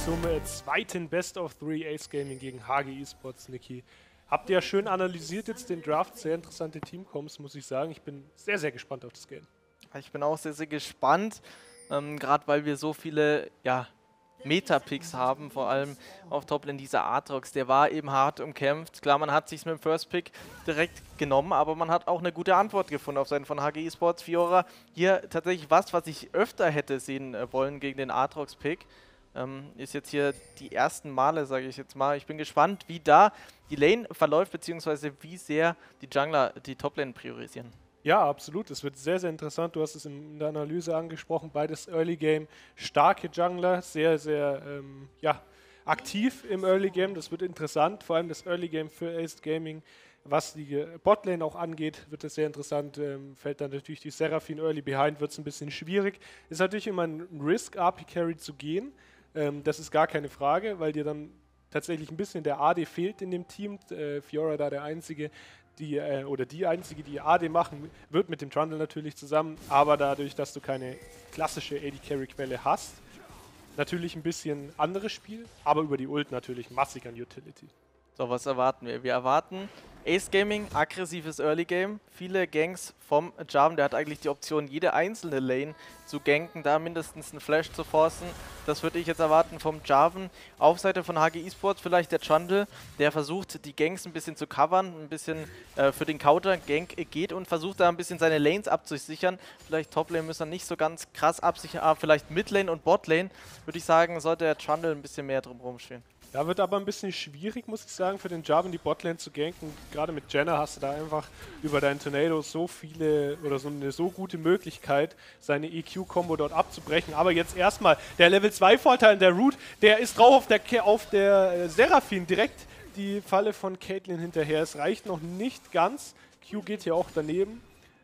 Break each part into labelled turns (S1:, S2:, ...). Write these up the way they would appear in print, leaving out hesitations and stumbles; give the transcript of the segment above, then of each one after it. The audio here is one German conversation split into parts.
S1: zum zweiten Best of 3 Ace Gaming gegen HG Esports, Niki. Habt ihr schön analysiert jetzt den Draft, sehr interessante Teamcoms, muss ich sagen. Ich bin sehr, sehr gespannt auf das Game.
S2: Ich bin auch sehr, sehr gespannt, gerade weil wir so viele Meta-Picks haben, vor allem auf Toplane dieser Aatrox. Der war eben hart umkämpft. Klar, man hat sich mit dem First Pick direkt genommen, aber man hat auch eine gute Antwort gefunden auf seinen von HG Esports. Fiora hier tatsächlich was ich öfter hätte sehen wollen gegen den Aatrox-Pick. Ist jetzt hier die ersten Male, sage ich jetzt mal. Ich bin gespannt, wie da die Lane verläuft, beziehungsweise wie sehr die Jungler die Toplane priorisieren.
S1: Ja, absolut. Es wird sehr, sehr interessant. Du hast es in der Analyse angesprochen. Beides Early Game. Starke Jungler, sehr, sehr aktiv im Early Game. Das wird interessant. Vor allem das Early Game für Ace Gaming. Was die Botlane auch angeht, wird es sehr interessant. Fällt dann natürlich die Seraphine Early Behind, wird es ein bisschen schwierig. Ist natürlich immer ein Risk, AP Carry zu gehen. Das ist gar keine Frage, weil dir dann tatsächlich ein bisschen der AD fehlt in dem Team. Fiora da der Einzige, die Einzige, die AD machen wird, mit dem Trundle natürlich zusammen. Aber dadurch, dass du keine klassische AD-Carry-Quelle hast, natürlich ein bisschen anderes Spiel, aber über die Ult natürlich massig an Utility.
S2: So, was erwarten wir? Wir erwarten Ace Gaming, aggressives Early Game, viele Ganks vom Jarvan, der hat eigentlich die Option, jede einzelne Lane zu ganken, da mindestens einen Flash zu forcen. Das würde ich jetzt erwarten vom Jarvan. Auf Seite von HG Esports vielleicht der Trundle, der versucht, die Ganks ein bisschen zu covern, ein bisschen für den Counter-Gank geht und versucht da ein bisschen seine Lanes abzusichern. Vielleicht Toplane müssen wir nicht so ganz krass absichern, aber vielleicht Midlane und Botlane, würde ich sagen, sollte der Trundle ein bisschen mehr drumherum spielen.
S1: Da wird aber ein bisschen schwierig, muss ich sagen, für den Jarvan die Botlane zu ganken. Gerade mit Jenner hast du da einfach über deinen Tornado so viele oder so eine so gute Möglichkeit, seine EQ-Kombo dort abzubrechen. Aber jetzt erstmal der Level 2 Vorteil in der Root, der ist drauf auf der Seraphine, direkt die Falle von Caitlyn hinterher. Es reicht noch nicht ganz. Q geht hier auch daneben.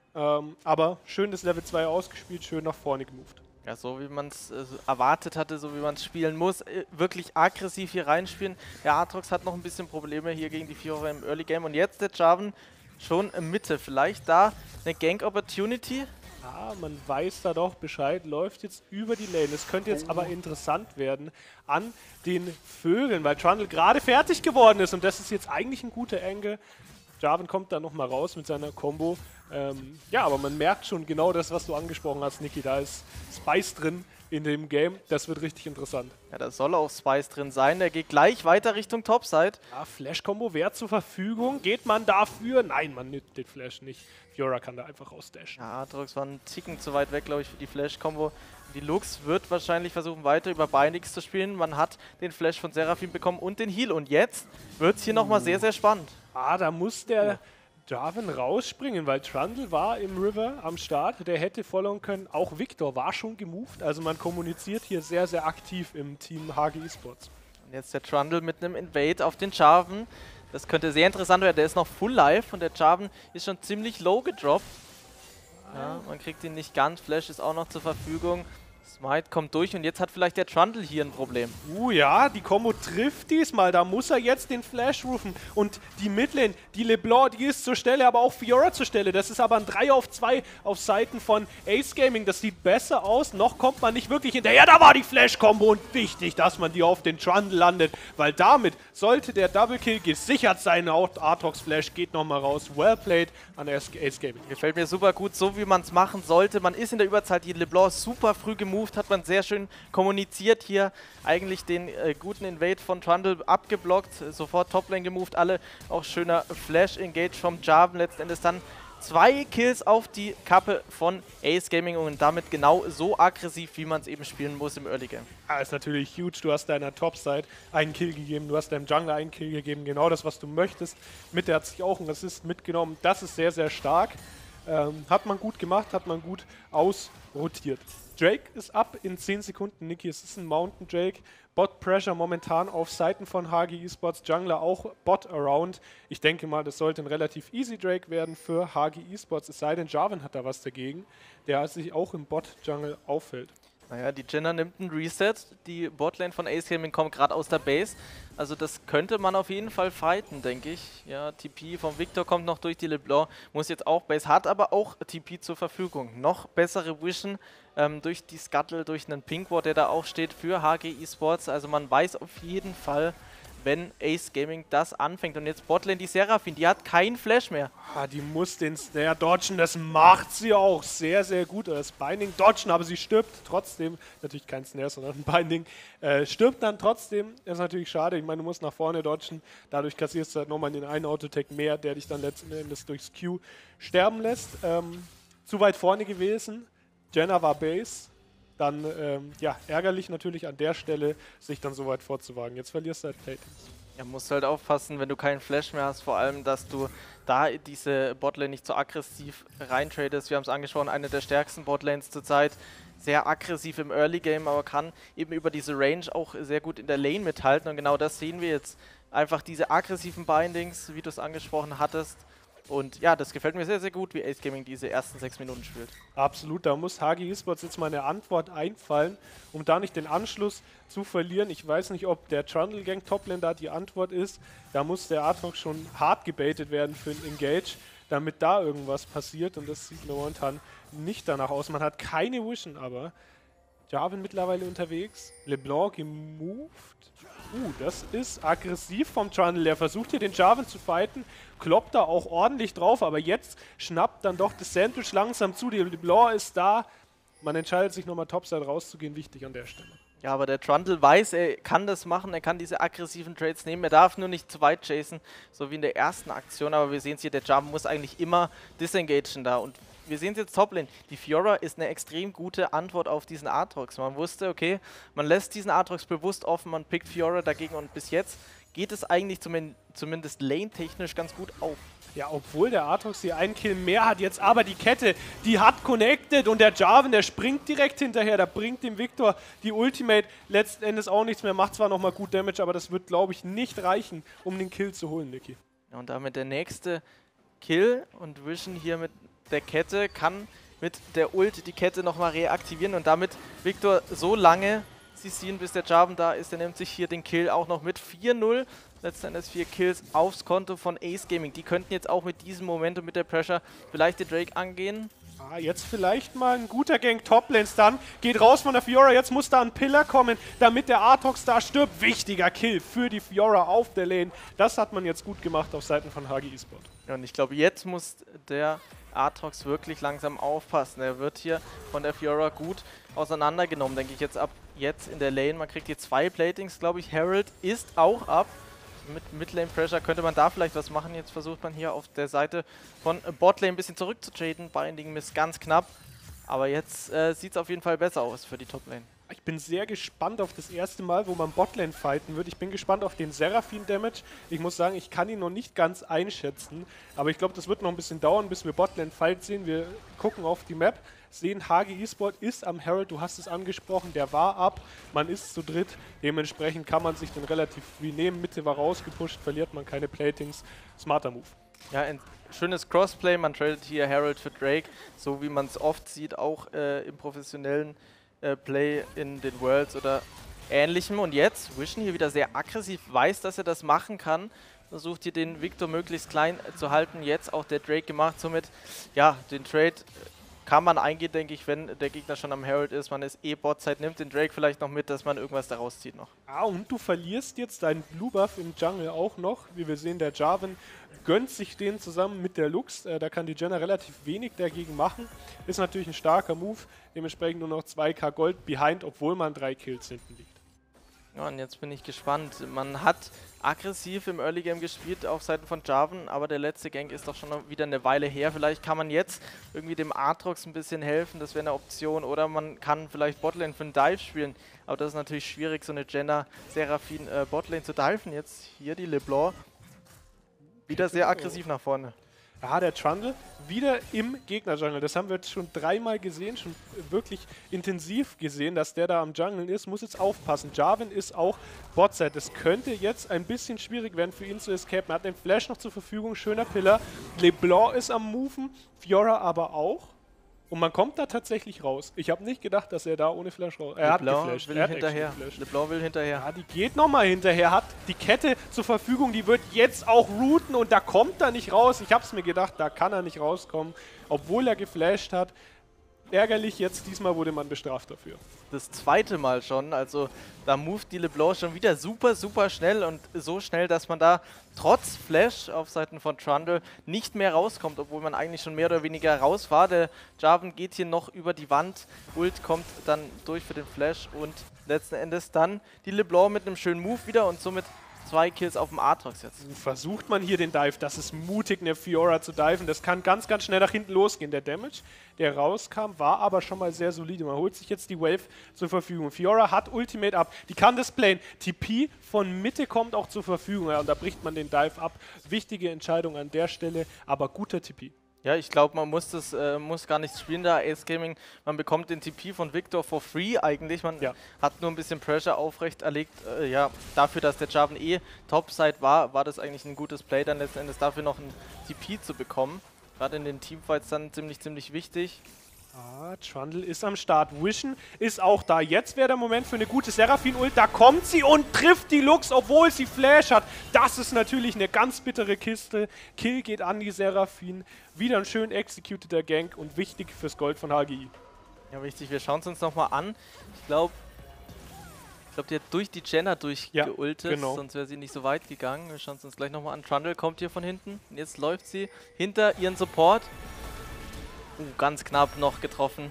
S1: Aber schön das Level 2 ausgespielt, schön nach vorne gemoved.
S2: Ja, so wie man es erwartet hatte, so wie man es spielen muss. Wirklich aggressiv hier reinspielen. Der Aatrox hat noch ein bisschen Probleme hier gegen die Fiora im Early Game. Und jetzt der Jarvan schon in Mitte. Vielleicht da eine Gank-Opportunity?
S1: Ja, man weiß da doch Bescheid. Läuft jetzt über die Lane. Es könnte jetzt aber interessant werden an den Vögeln, weil Trundle gerade fertig geworden ist. Und das ist jetzt eigentlich ein guter Angle. Jarvan kommt da nochmal raus mit seiner Combo. Ja, aber man merkt schon genau das, was du angesprochen hast, Niki. Da ist Spice drin in dem Game. Das wird richtig interessant.
S2: Ja, da soll auch Spice drin sein. Der geht gleich weiter Richtung Topside.
S1: Ja, Flash-Combo wäre zur Verfügung. Geht man dafür? Nein, man nimmt den Flash nicht. Fiora kann da einfach rausdashen.
S2: Ja, Aatrox war ein Ticken zu weit weg, glaube ich, für die Flash-Combo. Die Lux wird wahrscheinlich versuchen, weiter über Bindings zu spielen. Man hat den Flash von Seraphine bekommen und den Heal. Und jetzt wird es hier nochmal sehr, sehr spannend.
S1: Ah, da muss der Jarvan rausspringen, weil Trundle war im River am Start. Der hätte followen können. Auch Victor war schon gemoved. Also man kommuniziert hier sehr, sehr aktiv im Team HG Esports.
S2: Und jetzt der Trundle mit einem Invade auf den Jarvan. Das könnte sehr interessant werden. Der ist noch full life und der Jarvan ist schon ziemlich low gedroppt. Ja, man kriegt ihn nicht ganz. Flash ist auch noch zur Verfügung. Smite kommt durch und jetzt hat vielleicht der Trundle hier ein Problem.
S1: Ja, die Combo trifft diesmal. Da muss er jetzt den Flash rufen. Und die Midlane, die LeBlanc, die ist zur Stelle, aber auch Fiora zur Stelle. Das ist aber ein 3-auf-2 auf Seiten von Ace Gaming. Das sieht besser aus. Noch kommt man nicht wirklich hinterher. Da war die Flash-Combo und wichtig, dass man die auf den Trundle landet. Weil damit sollte der Double-Kill gesichert sein. Auch Aatrox Flash geht nochmal raus. Well played an Ace Gaming.
S2: Gefällt mir super gut, so wie man es machen sollte. Man ist in der Überzahl. Die LeBlanc super früh gemoved, hat man sehr schön kommuniziert hier. Eigentlich den guten Invade von Trundle abgeblockt, sofort Toplane gemoved, alle auch schöner Flash-Engage vom Jarvan. Letzten Endes dann 2 Kills auf die Kappe von Ace Gaming und damit genau so aggressiv, wie man es eben spielen muss im Early Game.
S1: Ja, ist natürlich huge. Du hast deiner Topside einen Kill gegeben, du hast deinem Jungler einen Kill gegeben, genau das, was du möchtest. Mitte hat sich auch ein Assist mitgenommen. Das ist sehr, sehr stark. Hat man gut gemacht, hat man gut ausrotiert. Drake ist ab in 10 Sekunden, Niki. Es ist ein Mountain Drake. Bot Pressure momentan auf Seiten von HG Esports. Jungler auch Bot Around. Ich denke mal, das sollte ein relativ easy Drake werden für HG Esports. Es sei denn, Jarvan hat da was dagegen, der sich auch im Bot Jungle auffällt.
S2: Naja, die Jinna nimmt einen Reset. Die Botlane von Ace Gaming kommt gerade aus der Base. Also das könnte man auf jeden Fall fighten, denke ich. Ja, TP vom Victor kommt noch durch die LeBlanc. Muss jetzt auch Base, hat aber auch TP zur Verfügung. Noch bessere Vision durch die Scuttle, durch einen Pinkward, der da auch steht für HG Esports. Also man weiß auf jeden Fall, wenn Ace Gaming das anfängt. Und jetzt Botlane, die Seraphine, die hat keinen Flash mehr.
S1: Ah, die muss den Snare dodgen, das macht sie auch sehr, sehr gut. Das Binding dodgen, aber sie stirbt trotzdem. Natürlich kein Snare, sondern ein Binding. Stirbt dann trotzdem, das ist natürlich schade. Ich meine, du musst nach vorne dodgen. Dadurch kassierst du halt nochmal den einen Autotech mehr, der dich dann letzten Endes durchs Q sterben lässt. Zu weit vorne gewesen. Jenna war Base. Dann, ja, ärgerlich natürlich an der Stelle, sich dann so weit vorzuwagen. Jetzt verlierst du halt Platings.
S2: Ja, musst halt aufpassen, wenn du keinen Flash mehr hast, vor allem, dass du da diese Botlane nicht so aggressiv reintradest. Wir haben es angesprochen, eine der stärksten Botlanes zurzeit. Sehr aggressiv im Early Game, aber kann eben über diese Range auch sehr gut in der Lane mithalten. Und genau das sehen wir jetzt. Einfach diese aggressiven Bindings, wie du es angesprochen hattest. Und ja, das gefällt mir sehr, sehr gut, wie Ace Gaming diese ersten 6 Minuten spielt.
S1: Absolut, da muss HG Esports jetzt mal eine Antwort einfallen, um da nicht den Anschluss zu verlieren. Ich weiß nicht, ob der Trundle Gang Toplane da die Antwort ist. Da muss der Aatrox schon hart gebaitet werden für ein Engage, damit da irgendwas passiert. Und das sieht momentan nicht danach aus. Man hat keine Vision, aber Jarvan mittlerweile unterwegs. LeBlanc gemoved. Das ist aggressiv vom Trundle. Er versucht hier den Jarvan zu fighten, kloppt da auch ordentlich drauf, aber jetzt schnappt dann doch das Sandwich langsam zu. Die LeBlanc ist da. Man entscheidet sich nochmal Topside rauszugehen, wichtig an der Stelle.
S2: Ja, aber der Trundle weiß, er kann das machen, er kann diese aggressiven Trades nehmen, er darf nur nicht zu weit chasen, so wie in der ersten Aktion, aber wir sehen es hier, der Jarvan muss eigentlich immer disengagen da und wir sehen es jetzt Toplane. Die Fiora ist eine extrem gute Antwort auf diesen Aatrox. Man wusste, okay, man lässt diesen Aatrox bewusst offen, man pickt Fiora dagegen und bis jetzt geht es eigentlich zumindest lane-technisch ganz gut auf.
S1: Ja, obwohl der Aatrox hier einen Kill mehr hat, jetzt aber die Kette, die hat connected und der Jarvan, der springt direkt hinterher, da bringt dem Victor die Ultimate letzten Endes auch nichts mehr, macht zwar nochmal gut Damage, aber das wird, glaube ich, nicht reichen, um den Kill zu holen, Niki.
S2: Ja, und damit der nächste Kill und Vision hier mit der Kette kann mit der Ult die Kette nochmal reaktivieren und damit Victor so lange CCen, bis der Jarvan da ist. Der nimmt sich hier den Kill auch noch mit. 4-0, letzten Endes 4 Kills aufs Konto von Ace Gaming. Die könnten jetzt auch mit diesem Moment und mit der Pressure vielleicht den Drake angehen.
S1: Jetzt vielleicht mal ein guter Gang Toplane Stun. Geht raus von der Fiora, jetzt muss da ein Pillar kommen, damit der Aatrox da stirbt. Wichtiger Kill für die Fiora auf der Lane. Das hat man jetzt gut gemacht auf Seiten von HG Esport.
S2: Ja, und ich glaube, jetzt muss der Aatrox wirklich langsam aufpassen. Er wird hier von der Fiora gut auseinandergenommen, denke ich jetzt ab jetzt in der Lane. Man kriegt hier 2 Platings, glaube ich. Herald ist auch ab. Mit Midlane Pressure könnte man da vielleicht was machen. Jetzt versucht man hier auf der Seite von Botlane ein bisschen zurückzutraden. Binding Miss ganz knapp. Aber jetzt sieht es auf jeden Fall besser aus für die Toplane.
S1: Ich bin sehr gespannt auf das erste Mal, wo man Botlane fighten wird. Ich bin gespannt auf den Seraphine-Damage. Ich muss sagen, ich kann ihn noch nicht ganz einschätzen. Aber ich glaube, das wird noch ein bisschen dauern, bis wir Botlane-Fight sehen. Wir gucken auf die Map, sehen, HG Esport ist am Herald. Du hast es angesprochen, der war ab. Man ist zu dritt. Dementsprechend kann man sich den relativ free nehmen. Mitte war rausgepusht, verliert man keine Platings. Smarter Move.
S2: Ja, ein schönes Crossplay. Man tradet hier Herald für Drake. So wie man es oft sieht, auch im professionellen Play in den Worlds oder ähnlichem. Und jetzt Vision hier wieder sehr aggressiv, weiß, dass er das machen kann. Versucht hier den Victor möglichst klein zu halten. Jetzt auch der Drake gemacht. Somit, ja, den Trade kann man eingehen, denke ich, wenn der Gegner schon am Herald ist. Man ist Botzeit, nimmt den Drake vielleicht noch mit, dass man irgendwas daraus zieht noch.
S1: Und du verlierst jetzt deinen Blue Buff im Jungle auch noch. Wie wir sehen, der Jarvan gönnt sich den zusammen mit der Lux. Da kann die Jenna relativ wenig dagegen machen. Ist natürlich ein starker Move. Dementsprechend nur noch 2k Gold behind, obwohl man 3 Kills hinten liegt.
S2: Ja, und jetzt bin ich gespannt. Man hat aggressiv im Early Game gespielt auf Seiten von Jarvan, aber der letzte Gank ist doch schon wieder eine Weile her. Vielleicht kann man jetzt irgendwie dem Aatrox ein bisschen helfen, das wäre eine Option. Oder man kann vielleicht Botlane für einen Dive spielen. Aber das ist natürlich schwierig, so eine Jenna Seraphine Botlane zu diven. Jetzt hier die LeBlanc. Wieder sehr aggressiv nach vorne.
S1: Ja, der Trundle wieder im Gegner-Jungle. Das haben wir jetzt schon 3-mal gesehen, schon wirklich intensiv gesehen, dass der da am Junglen ist. Muss jetzt aufpassen. Jarvan ist auch Botside. Das könnte jetzt ein bisschen schwierig werden für ihn zu escapen. Er hat den Flash noch zur Verfügung. Schöner Pillar. LeBlanc ist am Moven. Fiora aber auch. Und man kommt da tatsächlich raus. Ich habe nicht gedacht, dass er da ohne Flash raus... Er hat geflasht.
S2: Will hinterher. LeBlanc will hinterher.
S1: Ja, die geht nochmal hinterher, hat die Kette zur Verfügung, die wird jetzt auch routen und da kommt er nicht raus. Ich habe es mir gedacht, da kann er nicht rauskommen, obwohl er geflasht hat. Ärgerlich, jetzt diesmal wurde man bestraft dafür.
S2: Das zweite Mal schon, also da moved die LeBlanc schon wieder super, super schnell und so schnell, dass man da trotz Flash auf Seiten von Trundle nicht mehr rauskommt, obwohl man eigentlich schon mehr oder weniger raus war. Der Jarvan geht hier noch über die Wand, Ult kommt dann durch für den Flash und letzten Endes dann die LeBlanc mit einem schönen Move wieder und somit 2 Kills auf dem Aatrox jetzt.
S1: Versucht man hier den Dive, das ist mutig, eine Fiora zu diven, das kann ganz, ganz schnell nach hinten losgehen. Der Damage, der rauskam, war aber schon mal sehr solide. Man holt sich jetzt die Wave zur Verfügung. Fiora hat Ultimate ab, die kann das playen. TP von Mitte kommt auch zur Verfügung, ja, und da bricht man den Dive ab. Wichtige Entscheidung an der Stelle, aber guter TP.
S2: Ja, ich glaube, man muss das muss gar nichts spielen da, Ace Gaming. Man bekommt den TP von Victor for free eigentlich. Man hat nur ein bisschen Pressure aufrecht erlegt. Ja, dafür, dass der Jarvan Topside war das eigentlich ein gutes Play, dann letzten Endes dafür noch ein TP zu bekommen. Gerade in den Teamfights dann ziemlich wichtig.
S1: Ah, Trundle ist am Start. Vision ist auch da. Jetzt wäre der Moment für eine gute Seraphine-Ult. Da kommt sie und trifft die Lux, obwohl sie Flash hat. Das ist natürlich eine ganz bittere Kiste. Kill geht an die Seraphine. Wieder ein schön executeter Gank und wichtig fürs Gold von HGI.
S2: Ja, wichtig. Wir schauen es uns nochmal an. Ich glaube, die hat durch die Jenner durchgeultet,
S1: genau.
S2: Sonst wäre sie nicht so weit gegangen. Wir schauen es uns gleich nochmal an. Trundle kommt hier von hinten. Und jetzt läuft sie hinter ihren Support. Ganz knapp noch getroffen.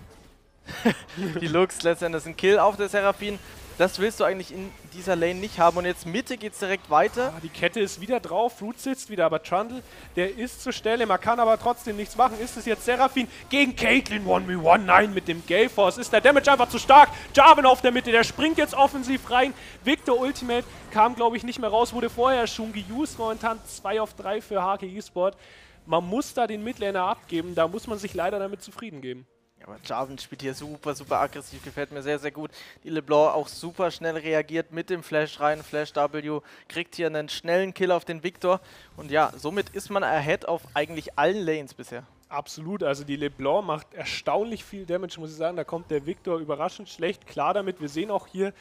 S2: Die Lux letztendlich ein Kill auf der Seraphine. Das willst du eigentlich in dieser Lane nicht haben. Und jetzt Mitte geht es direkt weiter.
S1: Ah, die Kette ist wieder drauf, Root sitzt wieder, aber Trundle, der ist zur Stelle. Man kann aber trotzdem nichts machen. Ist es jetzt Seraphine gegen Caitlyn 1v1? Nein, mit dem Gale Force ist der Damage einfach zu stark. Jarvan auf der Mitte, der springt jetzt offensiv rein. Victor Ultimate kam, glaube ich, nicht mehr raus, wurde vorher schon geused. Momentan 2 auf 3 für HGI Sport. Man muss da den Midlaner abgeben, da muss man sich leider damit zufrieden geben.
S2: Ja, aber Jarvan spielt hier super, super aggressiv, gefällt mir sehr, sehr gut. Die LeBlanc auch super schnell reagiert mit dem Flash rein, Flash W, kriegt hier einen schnellen Kill auf den Victor. Und ja, somit ist man ahead auf eigentlich allen Lanes bisher.
S1: Absolut, also die LeBlanc macht erstaunlich viel Damage, muss ich sagen. Da kommt der Victor überraschend schlecht klar damit. Wir sehen auch hier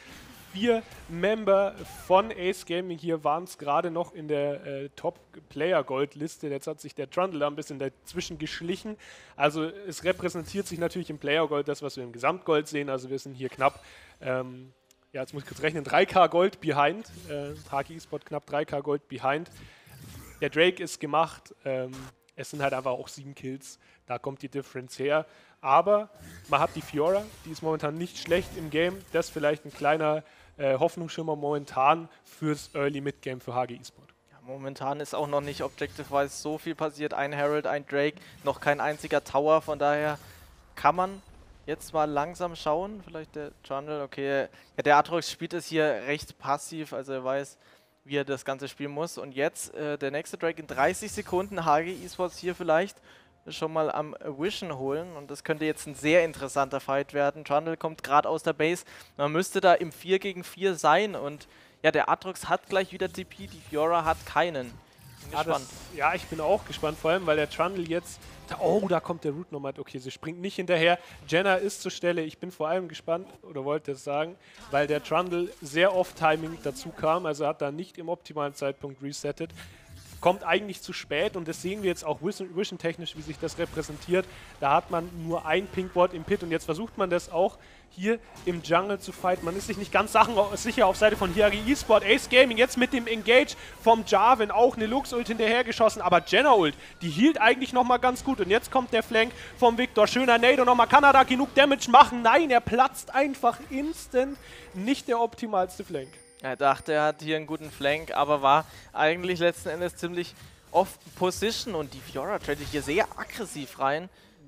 S1: 4 Member von Ace Gaming. Hier waren es gerade noch in der Top-Player-Gold-Liste. Jetzt hat sich der Trundle da ein bisschen dazwischen geschlichen. Also es repräsentiert sich natürlich im Player-Gold das, was wir im Gesamtgold sehen. Also wir sind hier knapp, ja, jetzt muss ich kurz rechnen, 3K Gold behind. HGI Sport knapp 3K Gold behind. Der Drake ist gemacht. Es sind halt einfach auch 7 Kills. Da kommt die Difference her. Aber man hat die Fiora, die ist momentan nicht schlecht im Game. Das ist vielleicht ein kleiner Hoffnungsschimmer momentan fürs Early Mid-Game für HGI Sport.
S2: Ja, momentan ist auch noch nicht Objective-wise so viel passiert. Ein Herald, ein Drake, noch kein einziger Tower. Von daher kann man jetzt mal langsam schauen. Vielleicht der Trundle, okay. Ja, der Aatrox spielt es hier recht passiv, also er weiß, wie er das Ganze spielen muss. Und jetzt der nächste Drake in 30 Sekunden. HGI Sports hier vielleicht schon mal am Vision holen und das könnte jetzt ein sehr interessanter Fight werden. Trundle kommt gerade aus der Base, man müsste da im 4 gegen 4 sein und ja, der Aatrox hat gleich wieder TP, die Fiora hat keinen. Bin gespannt.
S1: Ja, ich bin auch gespannt, vor allem, weil der Trundle jetzt... Oh, da kommt der Root nochmal. Okay, sie springt nicht hinterher. Jenner ist zur Stelle. Ich bin vor allem gespannt, oder wollte es sagen, weil der Trundle sehr oft Timing dazu kam, also hat da nicht im optimalen Zeitpunkt resettet. Kommt eigentlich zu spät und das sehen wir jetzt auch Vision-technisch, wie sich das repräsentiert. Da hat man nur ein Pink-Ward im Pit und jetzt versucht man das auch hier im Jungle zu fighten. Man ist sich nicht ganz sicher auf Seite von HGI Sport. Ace Gaming jetzt mit dem Engage vom Jarvan, auch eine Lux-Ult hinterhergeschossen, aber Jenner-Ult, die hielt eigentlich nochmal ganz gut und jetzt kommt der Flank vom Victor. Schöner Nade und nochmal, kann er da genug Damage machen? Nein, er platzt einfach instant. Nicht der optimalste Flank.
S2: Er dachte, er hat hier einen guten Flank, aber war eigentlich letzten Endes ziemlich off-Position und die Fiora tradet hier sehr aggressiv rein.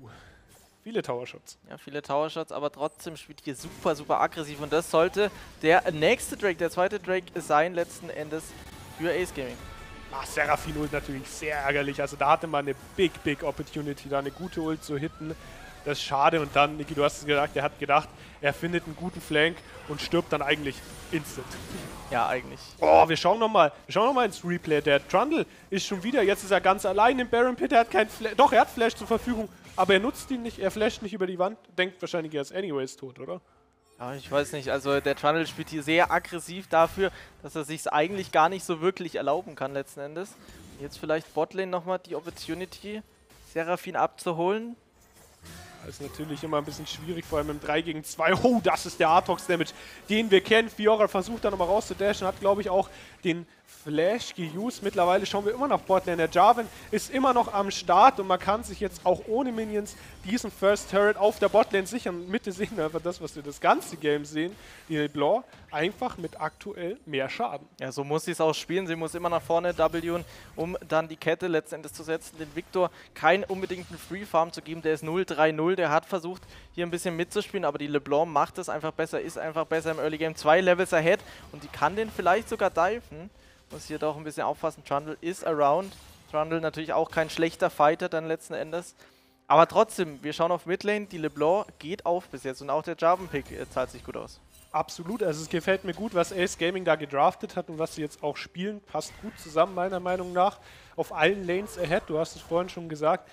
S1: Viele Tower-Shots.
S2: Ja, viele Tower-Shots, aber trotzdem spielt hier super, super aggressiv und das sollte der nächste Drake, der zweite Drake sein letzten Endes für Ace Gaming.
S1: Ach, Seraphine Ult natürlich sehr ärgerlich, also da hatte man eine big Opportunity, da eine gute Ult zu hitten. Das ist schade. Und dann, Niki, du hast es gesagt, er hat gedacht, er findet einen guten Flank und stirbt dann eigentlich instant.
S2: Ja, eigentlich.
S1: Oh, wir schauen nochmal ins Replay. Der Trundle ist schon wieder, jetzt ist er ganz allein im Baron Pit, er hat keinen Flash, doch, er hat Flash zur Verfügung, aber er nutzt ihn nicht, er flasht nicht über die Wand, denkt wahrscheinlich, er ist anyways tot, oder?
S2: Ja, ich weiß nicht, also der Trundle spielt hier sehr aggressiv dafür, dass er sich eigentlich gar nicht so wirklich erlauben kann letzten Endes. Jetzt vielleicht Botlane nochmal die Opportunity, Seraphine abzuholen.
S1: Das ist natürlich immer ein bisschen schwierig, vor allem im 3 gegen 2. Oh, das ist der Aatrox-Damage, den wir kennen. Fiora versucht da nochmal rauszudashen, hat, glaube ich, auch den Flash geused. Mittlerweile schauen wir immer noch Botlane. Der Jarvan ist immer noch am Start und man kann sich jetzt auch ohne Minions diesen First Turret auf der Botlane sichern. Mitte sehen wir einfach das, was wir das ganze Game sehen. Die LeBlanc einfach mit aktuell mehr Schaden.
S2: Ja, so muss sie es auch spielen. Sie muss immer nach vorne W'n, um dann die Kette letztendlich zu setzen. Den Viktor keinen unbedingten Free Farm zu geben. Der ist 0-3-0. Der hat versucht, hier ein bisschen mitzuspielen, aber die LeBlanc macht es einfach besser, ist einfach besser im Early Game. 2 Levels ahead und die kann den vielleicht sogar diven. Muss hier doch ein bisschen aufpassen. Trundle ist around. Trundle natürlich auch kein schlechter Fighter dann letzten Endes. Aber trotzdem, wir schauen auf Midlane. Die LeBlanc geht auf bis jetzt und auch der Jarvan-Pick zahlt sich gut aus.
S1: Absolut, also es gefällt mir gut, was Ace Gaming da gedraftet hat und was sie jetzt auch spielen. Passt gut zusammen, meiner Meinung nach. Auf allen Lanes ahead, du hast es vorhin schon gesagt.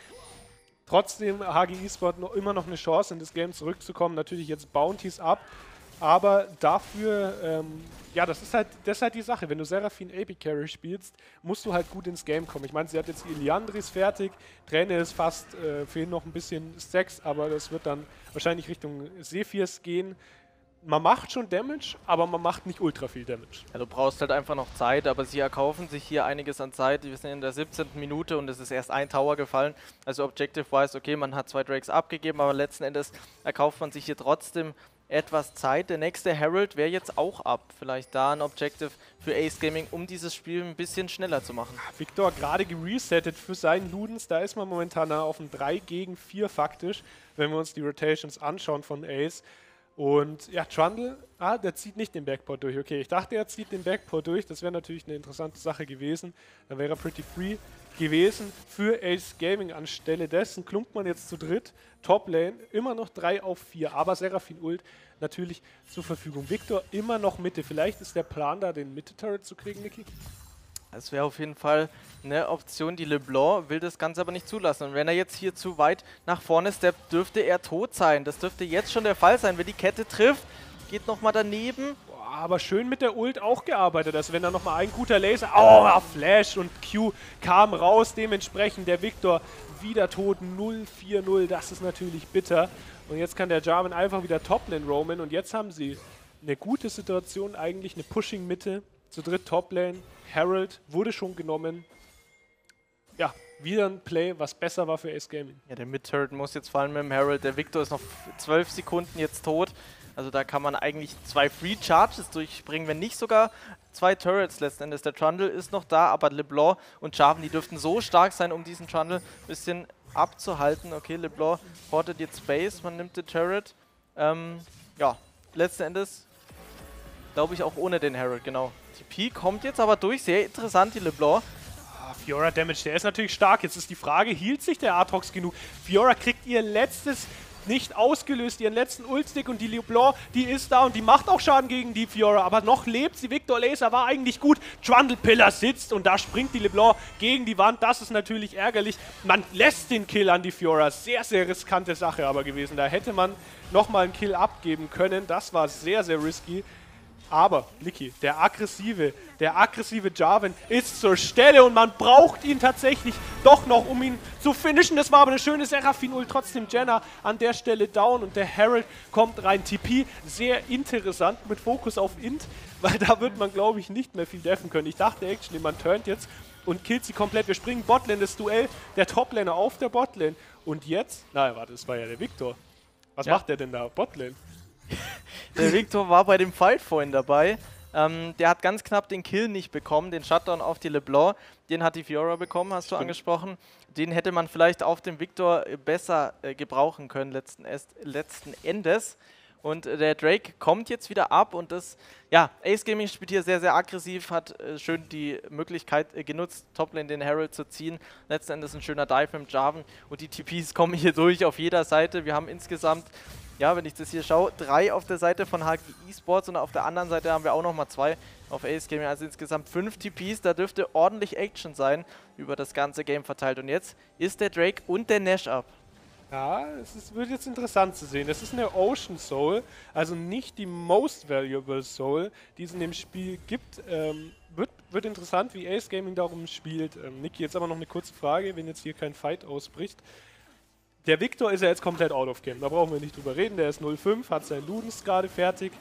S1: Trotzdem HG Esport immer noch eine Chance, in das Game zurückzukommen. Natürlich jetzt Bounties ab, aber dafür, ja, das ist halt die Sache. Wenn du Seraphine AP Carry spielst, musst du halt gut ins Game kommen. Ich meine, sie hat jetzt ihr Liandris fertig, Träne ist fast, fehlen noch ein bisschen Stacks, aber das wird dann wahrscheinlich Richtung Sephirs gehen. Man macht schon Damage, aber man macht nicht ultra viel Damage.
S2: Ja, du brauchst halt einfach noch Zeit, aber sie erkaufen sich hier einiges an Zeit. Wir sind in der 17. Minute und es ist erst ein Tower gefallen. Also Objective-wise, okay, man hat 2 Drakes abgegeben, aber letzten Endes erkauft man sich hier trotzdem etwas Zeit. Der nächste Herald wäre jetzt auch ab. Vielleicht da ein Objective für Ace Gaming, um dieses Spiel ein bisschen schneller zu machen.
S1: Viktor gerade geresettet für seinen Ludens. Da ist man momentan auf einem 3 gegen 4 faktisch, wenn wir uns die Rotations anschauen von Ace. Und ja, Trundle, der zieht nicht den Backport durch. Okay, ich dachte, er zieht den Backport durch. Das wäre natürlich eine interessante Sache gewesen. Dann wäre er pretty free gewesen für Ace Gaming. Anstelle dessen klumpt man jetzt zu dritt. Toplane, immer noch 3 auf 4. Aber Seraphine Ult natürlich zur Verfügung. Viktor immer noch Mitte. Vielleicht ist der Plan da, den Mitte-Turret zu kriegen, Niki?
S2: Das wäre auf jeden Fall eine Option. Die LeBlanc will das Ganze aber nicht zulassen. Und wenn er jetzt hier zu weit nach vorne steppt, dürfte er tot sein. Das dürfte jetzt schon der Fall sein. Wenn die Kette trifft, geht nochmal daneben.
S1: Boah, aber schön mit der Ult auch gearbeitet. Also wenn da nochmal ein guter Laser... Oh, Flash und Q kam raus. Dementsprechend der Viktor wieder tot. 0-4-0. Das ist natürlich bitter. Und jetzt kann der Jarvan einfach wieder Toplane roamen. Und jetzt haben sie eine gute Situation eigentlich. Eine Pushing-Mitte. Zu dritt Toplane. Herald wurde schon genommen. Ja, wieder ein Play, was besser war für Ace Gaming.
S2: Ja, der Mid-Turret muss jetzt fallen mit dem Herald. Der Viktor ist noch 12 Sekunden jetzt tot. Also da kann man eigentlich 2 Free Charges durchspringen, wenn nicht sogar 2 Turrets letzten Endes. Der Trundle ist noch da, aber LeBlanc und Jarvan, die dürften so stark sein, um diesen Trundle ein bisschen abzuhalten. Okay, LeBlanc portet jetzt Space, man nimmt den Turret. Ja, letzten Endes glaube ich auch ohne den Herald, genau. TP kommt jetzt aber durch, sehr interessant, die LeBlanc.
S1: Fiora Damage, der ist natürlich stark. Jetzt ist die Frage, hielt sich der Aatrox genug? Fiora kriegt ihr letztes nicht ausgelöst, ihren letzten Ult-Stick und die LeBlanc, die ist da und die macht auch Schaden gegen die Fiora, aber noch lebt sie. Viktor Laser war eigentlich gut. Trundle Pillar sitzt und da springt die LeBlanc gegen die Wand. Das ist natürlich ärgerlich. Man lässt den Kill an die Fiora. Sehr, sehr riskante Sache aber gewesen. Da hätte man nochmal einen Kill abgeben können. Das war sehr, sehr risky. Aber, Niki, der aggressive Jarvan ist zur Stelle und man braucht ihn tatsächlich doch noch, um ihn zu finishen. Das war aber eine schöne Seraphine-Ult, trotzdem Jenna an der Stelle down und der Herald kommt rein. TP, sehr interessant mit Fokus auf Int, weil da wird man, glaube ich, nicht mehr viel deffen können. Ich dachte actually, man turnt jetzt und killt sie komplett. Wir springen Botlane, das Duell der Toplaner auf der Botlane. Und jetzt, nein, warte, das war ja der Viktor. Was macht der denn da? Botlane?
S2: Der Viktor war bei dem Fight vorhin dabei. Der hat ganz knapp den Kill nicht bekommen, den Shutdown auf die LeBlanc. Den hat die Fiora bekommen, hast du angesprochen. Den hätte man vielleicht auf dem Viktor besser gebrauchen können letzten Endes. Und der Drake kommt jetzt wieder ab und das, ja, Ace Gaming spielt hier sehr, sehr aggressiv, hat schön die Möglichkeit genutzt, Toplane den Herald zu ziehen. Letzten Endes ein schöner Dive mit dem Jarvan und die TPs kommen hier durch auf jeder Seite. Wir haben insgesamt, ja, wenn ich das hier schaue, 3 auf der Seite von HG Esports und auf der anderen Seite haben wir auch nochmal 2 auf Ace Gaming, also insgesamt 5 TPs. Da dürfte ordentlich Action sein, über das ganze Game verteilt. Und jetzt ist der Drake und der Nash ab.
S1: Ja, wird jetzt interessant zu sehen. Das ist eine Ocean Soul, also nicht die most valuable Soul, die es in dem Spiel gibt. Wird interessant, wie Ace Gaming darum spielt. Niki, jetzt aber noch eine kurze Frage, wenn jetzt hier kein Fight ausbricht. Der Victor ist ja jetzt komplett out of game, da brauchen wir nicht drüber reden. Der ist 0-5, hat seinen Ludens gerade fertig.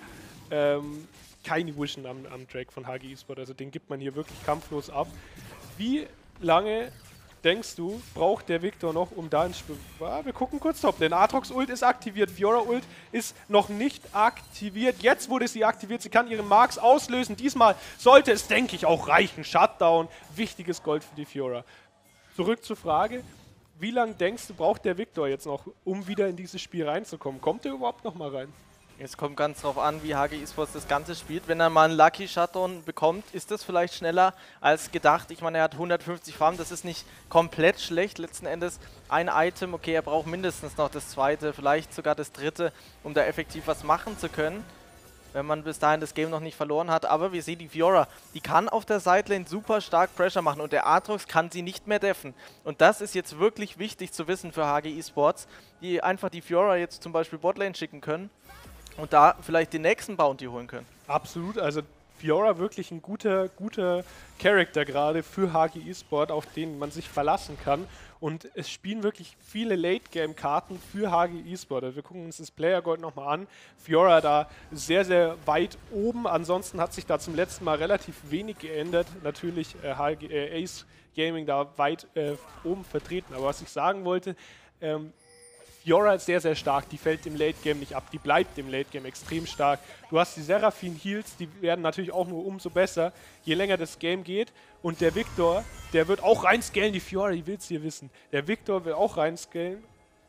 S1: Keine Vision am Drake von HG Esport, also den gibt man hier wirklich kampflos ab. Wie lange denkst du, braucht der Victor noch, um da ins Spiel... wir gucken kurz top, denn Aatrox Ult ist aktiviert, Fiora Ult ist noch nicht aktiviert. Jetzt wurde sie aktiviert, sie kann ihre Marks auslösen. Diesmal sollte es, denke ich, auch reichen. Shutdown, wichtiges Gold für die Fiora. Zurück zur Frage, wie lange denkst du, braucht der Victor jetzt noch, um wieder in dieses Spiel reinzukommen? Kommt er überhaupt noch mal rein?
S2: Es kommt ganz drauf an, wie HG Esports das Ganze spielt. Wenn er mal einen Lucky Shutdown bekommt, ist das vielleicht schneller als gedacht. Ich meine, er hat 150 Farm, das ist nicht komplett schlecht. Letzten Endes ein Item, okay, er braucht mindestens noch das zweite, vielleicht sogar das dritte, um da effektiv was machen zu können, wenn man bis dahin das Game noch nicht verloren hat. Aber wir sehen die Fiora, die kann auf der Sidelane super stark Pressure machen und der Aatrox kann sie nicht mehr deffen. Und das ist jetzt wirklich wichtig zu wissen für HG Esports, die einfach die Fiora jetzt zum Beispiel Botlane schicken können und da vielleicht den nächsten Bounty holen können.
S1: Absolut, also Fiora wirklich ein guter Charakter gerade für HG Esport, auf den man sich verlassen kann. Und es spielen wirklich viele Late-Game-Karten für HG Esport. Also wir gucken uns das Player Gold nochmal an. Fiora da sehr, sehr weit oben. Ansonsten hat sich da zum letzten Mal relativ wenig geändert. Natürlich Ace Gaming da weit oben vertreten. Aber was ich sagen wollte, Fiora ist sehr, sehr stark, die fällt im Late-Game nicht ab, die bleibt im Late-Game extrem stark. Du hast die Seraphine-Heals, die werden natürlich auch nur umso besser, je länger das Game geht. Und der Victor, der wird auch reinscalen, die Fiora, die will's hier wissen. Der Victor will auch reinscalen.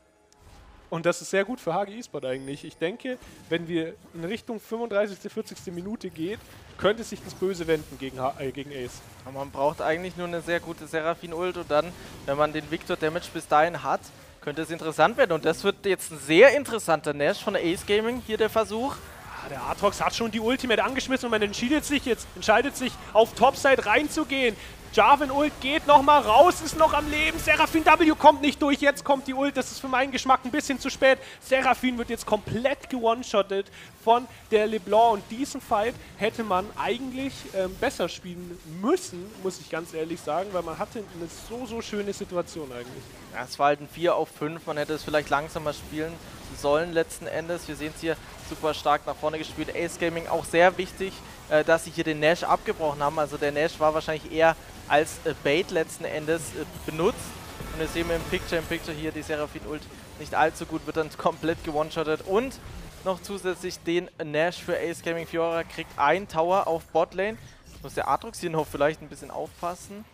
S1: Und das ist sehr gut für HG Esport eigentlich. Ich denke, wenn wir in Richtung 35., 40. Minute geht, könnte sich das Böse wenden gegen Ace.
S2: Und man braucht eigentlich nur eine sehr gute Seraphine-Ult und dann, wenn man den Victor-Damage bis dahin hat, könnte es interessant werden. Und das wird jetzt ein sehr interessanter Nash von der Ace Gaming, hier der Versuch.
S1: Der Aatrox hat schon die Ultimate angeschmissen und man entscheidet sich auf Topside reinzugehen. Jarvan Ult geht nochmal raus, ist noch am Leben. Seraphine W kommt nicht durch, jetzt kommt die Ult. Das ist für meinen Geschmack ein bisschen zu spät. Seraphine wird jetzt komplett gewone-shottet von der LeBlanc. Und diesen Fight hätte man eigentlich besser spielen müssen, muss ich ganz ehrlich sagen, weil man hatte eine so schöne Situation eigentlich.
S2: Ja, es war halt ein 4 auf 5, man hätte es vielleicht langsamer spielen sollen letzten Endes. Wir sehen es hier super stark nach vorne gespielt. Ace Gaming auch sehr wichtig, dass sie hier den Nash abgebrochen haben. Also der Nash war wahrscheinlich eher als Bait letzten Endes benutzt. Und wir sehen im Picture hier die Seraphine Ult nicht allzu gut, wird dann komplett gewone-shottet. Und noch zusätzlich den Nash für Ace Gaming. Fiora kriegt einen Tower auf Botlane. Muss der Aatrox hier noch vielleicht ein bisschen aufpassen.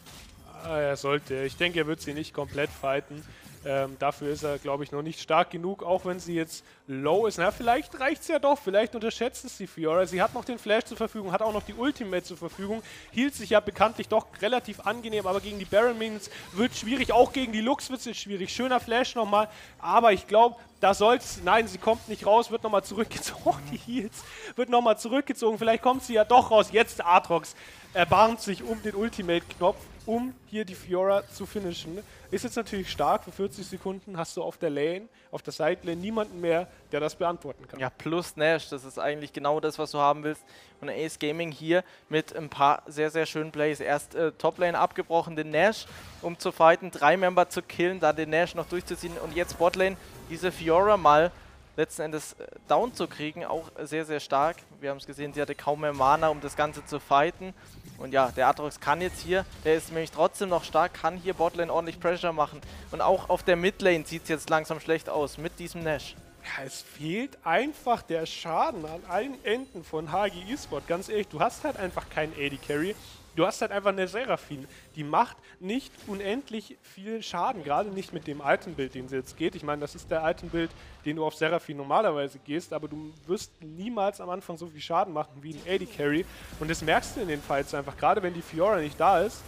S1: Er sollte. Ich denke, er wird sie nicht komplett fighten. Dafür ist er, glaube ich, noch nicht stark genug, auch wenn sie jetzt low ist. Na, vielleicht reicht es ja doch, vielleicht unterschätzt es die Fiora. Sie hat noch den Flash zur Verfügung, hat auch noch die Ultimate zur Verfügung, hielt sich ja bekanntlich doch relativ angenehm, aber gegen die Baron Minions wird es schwierig, auch gegen die Lux wird es schwierig. Schöner Flash nochmal, aber ich glaube, da soll's, nein, sie kommt nicht raus, wird nochmal zurückgezogen, die Heals, wird nochmal zurückgezogen, vielleicht kommt sie ja doch raus. Jetzt Aatrox erbarmt sich um den Ultimate-Knopf, um hier die Fiora zu finishen. Ist jetzt natürlich stark, für 40 Sekunden hast du auf der Lane, auf der Sidelane niemanden mehr, der das beantworten kann.
S2: Ja, plus Nash, das ist eigentlich genau das, was du haben willst. Und Ace Gaming hier mit ein paar sehr, sehr schönen Plays. Erst Toplane abgebrochen, den Nash, um zu fighten, 3 Member zu killen, dann den Nash noch durchzuziehen und jetzt Botlane diese Fiora mal letzten Endes down zu kriegen, auch sehr, sehr stark. Wir haben es gesehen, sie hatte kaum mehr Mana, um das Ganze zu fighten. Und ja, der Aatrox kann jetzt hier, der ist nämlich trotzdem noch stark, kann hier Botlane ordentlich Pressure machen. Und auch auf der Midlane sieht es jetzt langsam schlecht aus mit diesem Nash.
S1: Ja, es fehlt einfach der Schaden an allen Enden von HG Esport. Ganz ehrlich, du hast halt einfach keinen AD Carry. Du hast halt einfach eine Seraphine, die macht nicht unendlich viel Schaden, gerade nicht mit dem Item-Build, den sie jetzt geht. Ich meine, das ist der Item-Build, den du auf Seraphine normalerweise gehst, aber du wirst niemals am Anfang so viel Schaden machen wie ein AD-Carry. Und das merkst du in den Fights einfach, gerade wenn die Fiora nicht da ist.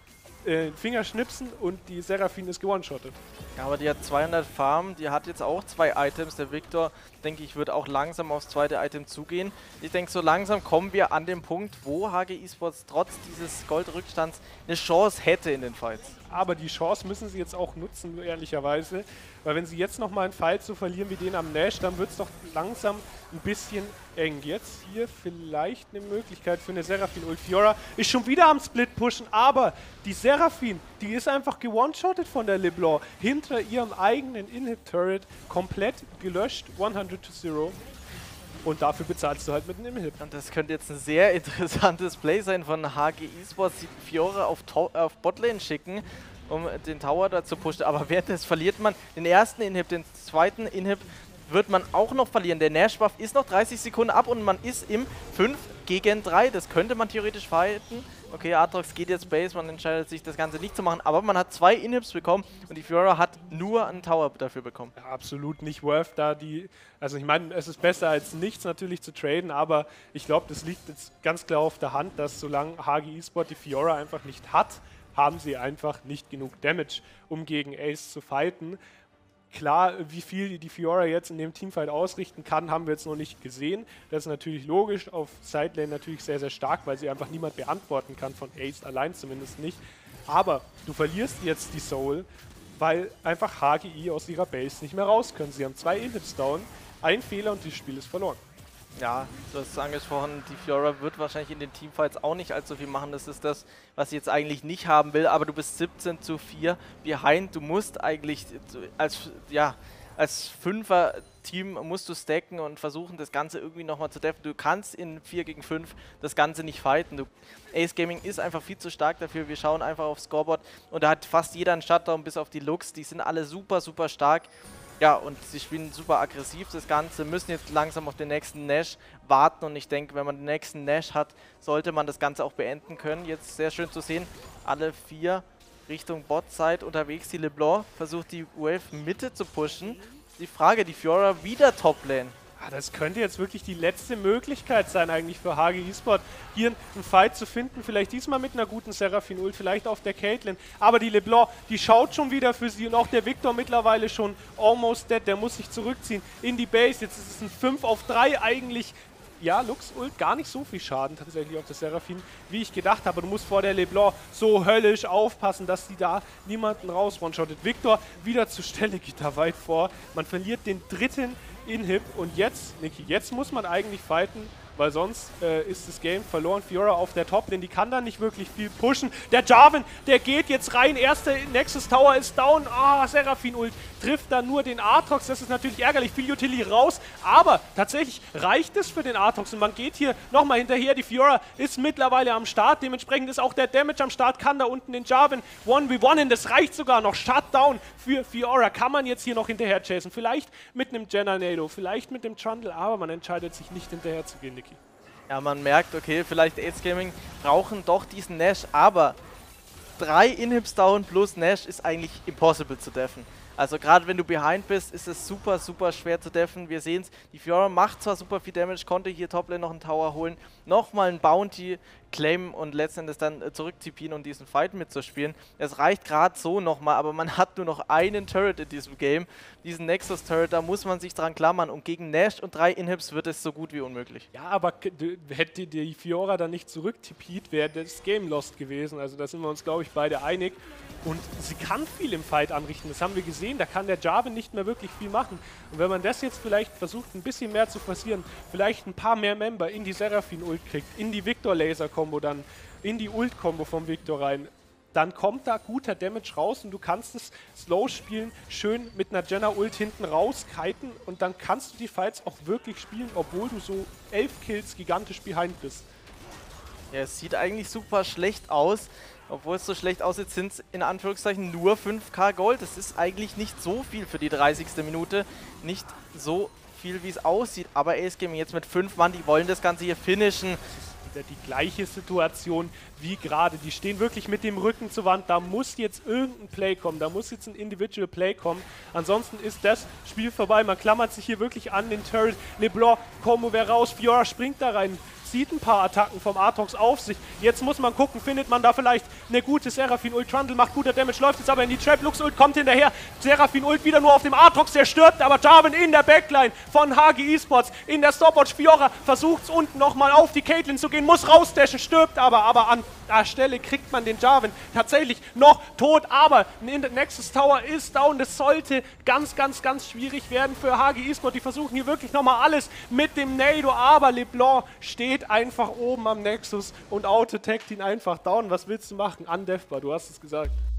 S1: Fingerschnipsen und die Seraphine ist gewone-shottet.
S2: Ja, aber die hat 200 Farm, die hat jetzt auch 2 Items. Der Victor, denke ich, wird auch langsam aufs zweite Item zugehen. Ich denke, so langsam kommen wir an den Punkt, wo HG Esports trotz dieses Goldrückstands eine Chance hätte in den Fights.
S1: Aber die Chance müssen sie jetzt auch nutzen, ehrlicherweise. Weil wenn sie jetzt nochmal einen Fight so verlieren wie den am Nash, dann wird es doch langsam ein bisschen eng. Jetzt hier vielleicht eine Möglichkeit für eine Seraphine. Fiora ist schon wieder am Split pushen, aber die Seraphine, die ist einfach gewone-shottet von der LeBlanc. Hinter ihrem eigenen Inhib-Turret komplett gelöscht, 100-0. Und dafür bezahlst du halt mit einem Inhib.
S2: Und das könnte jetzt ein sehr interessantes Play sein von HG Esports, die Fiora auf Botlane schicken, um den Tower da zu pushen. Aber währenddessen verliert man den ersten Inhib, den zweiten Inhib wird man auch noch verlieren. Der Nash-Buff ist noch 30 Sekunden ab und man ist im 5 gegen 3. Das könnte man theoretisch fighten. Okay, Aatrox geht jetzt Base, man entscheidet sich, das Ganze nicht zu machen. Aber man hat 2 Inhibs bekommen und die Fiora hat nur einen Tower dafür bekommen.
S1: Ja, absolut nicht worth da die... Also ich meine, es ist besser als nichts natürlich zu traden, aber ich glaube, das liegt jetzt ganz klar auf der Hand, dass solange HG Esport die Fiora einfach nicht hat, haben sie einfach nicht genug Damage, um gegen Ace zu fighten. Klar, wie viel die Fiora jetzt in dem Teamfight ausrichten kann, haben wir jetzt noch nicht gesehen. Das ist natürlich logisch, auf Sidelane natürlich sehr, sehr stark, weil sie einfach niemand beantworten kann, von Ace allein zumindest nicht. Aber du verlierst jetzt die Soul, weil einfach HGI aus ihrer Base nicht mehr raus können. Sie haben 2 Inhibs down, ein Fehler und das Spiel ist verloren.
S2: Ja, du hast es angesprochen, die Fiora wird wahrscheinlich in den Teamfights auch nicht allzu viel machen. Das ist das, was sie jetzt eigentlich nicht haben will, aber du bist 17:4 behind. Du musst eigentlich als Fünfer-Team musst du stacken und versuchen, das Ganze irgendwie nochmal zu deffen. Du kannst in 4 gegen 5 das Ganze nicht fighten. Ace Gaming ist einfach viel zu stark dafür. Wir schauen einfach aufs Scoreboard und da hat fast jeder einen Shutdown, bis auf die Lux. Die sind alle super, super stark. Ja, und sie spielen super aggressiv das Ganze, müssen jetzt langsam auf den nächsten Nash warten und ich denke, wenn man den nächsten Nash hat, sollte man das Ganze auch beenden können. Jetzt sehr schön zu sehen, alle 4 Richtung Bot-Side unterwegs. Die LeBlanc versucht die Wave Mitte zu pushen. Die Frage, die Fiora wieder Top-Lane.
S1: Das könnte jetzt wirklich die letzte Möglichkeit sein eigentlich für HG Esport, hier einen Fight zu finden. Vielleicht diesmal mit einer guten Seraphine-Ult, vielleicht auf der Caitlyn. Aber die LeBlanc, die schaut schon wieder für sie und auch der Victor mittlerweile schon almost dead. Der muss sich zurückziehen in die Base. Jetzt ist es ein 5-auf-3 eigentlich. Ja, Lux-Ult gar nicht so viel Schaden tatsächlich auf der Seraphine, wie ich gedacht habe. Du musst vor der LeBlanc so höllisch aufpassen, dass sie da niemanden raus one-shottet. Victor wieder zur Stelle, geht da weit vor. Man verliert den dritten Inhib und jetzt, Niki, jetzt muss man eigentlich fighten, weil sonst ist das Game verloren. Fiora auf der Top-Lane, die kann da nicht wirklich viel pushen. Der Jarvan, der geht jetzt rein. Erster Nexus Tower ist down. Seraphine-Ult trifft da nur den Aatrox. Das ist natürlich ärgerlich. Viel Utility raus. Aber tatsächlich reicht es für den Aatrox. Und man geht hier nochmal hinterher. Die Fiora ist mittlerweile am Start. Dementsprechend ist auch der Damage am Start. Kann da unten den Jarvan 1v1. Das reicht sogar noch. Shutdown für Fiora. Kann man jetzt hier noch hinterher chasen. Vielleicht mit einem Jenna-Nado, vielleicht mit dem Trundle. Aber man entscheidet sich nicht hinterher zu gehen, Niki.
S2: Ja, man merkt, okay, vielleicht Ace Gaming brauchen doch diesen Nash, aber 3 Inhibs down plus Nash ist eigentlich impossible zu deffen. Also gerade wenn du behind bist, ist es super, super schwer zu deffen. Wir sehen es, die Fiora macht zwar super viel Damage, konnte hier Toplane noch einen Tower holen, nochmal einen Bounty claimen und letztendlich dann zurück-TPen und diesen Fight mitzuspielen. Es reicht gerade so nochmal, aber man hat nur noch einen Turret in diesem Game. Diesen Nexus-Turret, da muss man sich dran klammern und gegen Nash und 3 Inhibs wird es so gut wie unmöglich.
S1: Ja, aber hätte die Fiora dann nicht zurück-TP'd, wäre das Game lost gewesen. Also da sind wir uns, glaube ich, beide einig. Und sie kann viel im Fight anrichten, das haben wir gesehen, da kann der Jarvan nicht mehr wirklich viel machen. Und wenn man das jetzt vielleicht versucht, ein bisschen mehr zu forcieren, vielleicht ein paar mehr Member in die Seraphine-Ult kriegt, in die Victor-Laser-Kombo dann, in die Ult-Kombo vom Victor rein, dann kommt da guter Damage raus und du kannst es slow spielen, schön mit einer Jenna-Ult hinten rauskiten und dann kannst du die Fights auch wirklich spielen, obwohl du so 11 Kills gigantisch behind bist.
S2: Ja, es sieht eigentlich super schlecht aus. Obwohl es so schlecht aussieht, sind es in Anführungszeichen nur 5k Gold. Das ist eigentlich nicht so viel für die 30. Minute. Nicht so viel, wie es aussieht. Aber Ace Gaming jetzt mit 5 Mann, die wollen das Ganze hier finishen.
S1: wieder die gleiche Situation wie gerade. Die stehen wirklich mit dem Rücken zur Wand. Da muss jetzt irgendein Play kommen. Da muss jetzt ein Individual Play kommen. Ansonsten ist das Spiel vorbei. Man klammert sich hier wirklich an den Turret. LeBlanc, Combo wäre raus. Fiora springt da rein. Zieht ein paar Attacken vom Aatrox auf sich. Jetzt muss man gucken, findet man da vielleicht eine gute Seraphine-Ult. Trundle macht guter Damage, läuft jetzt aber in die Trap. Lux-Ult kommt hinterher. Seraphine-Ult wieder nur auf dem Aatrox, der stirbt. Aber Jarvan in der Backline von HG Esports. In der Stopwatch. Fiora versucht es unten nochmal auf die Caitlyn zu gehen. Muss rausdashen, stirbt aber an der Stelle kriegt man den Jarvan tatsächlich noch tot. Aber Nexus Tower ist down. Das sollte ganz schwierig werden für HG Esports. Die versuchen hier wirklich nochmal alles mit dem Nado. Aber LeBlanc steht einfach oben am Nexus und auto-taggt ihn einfach down. Was willst du machen? Undefbar, du hast es gesagt.